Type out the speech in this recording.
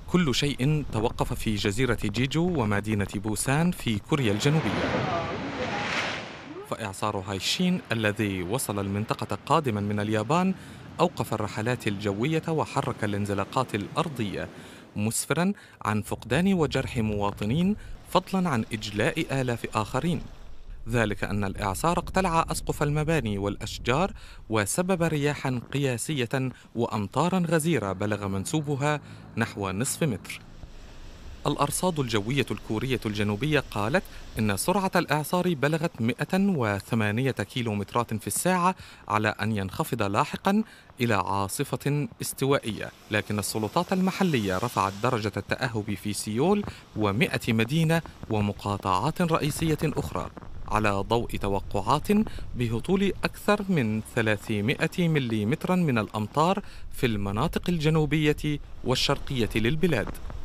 كل شيء توقف في جزيرة جيجو ومدينة بوسان في كوريا الجنوبية. فإعصار هايشين الذي وصل المنطقة قادما من اليابان أوقف الرحلات الجوية وحرك الانزلاقات الأرضية، مسفرا عن فقدان وجرح مواطنين فضلا عن إجلاء آلاف آخرين. ذلك أن الإعصار اقتلع أسقف المباني والأشجار وسبب رياحا قياسية وأمطارا غزيرة بلغ منسوبها نحو نصف متر. الأرصاد الجوية الكورية الجنوبية قالت إن سرعة الإعصار بلغت 108 كيلومترات في الساعة، على أن ينخفض لاحقا إلى عاصفة استوائية، لكن السلطات المحلية رفعت درجة التأهب في سيول و100 مدينة ومقاطعات رئيسية أخرى، على ضوء توقعات بهطول أكثر من 300 مليمترا من الأمطار في المناطق الجنوبية والشرقية للبلاد.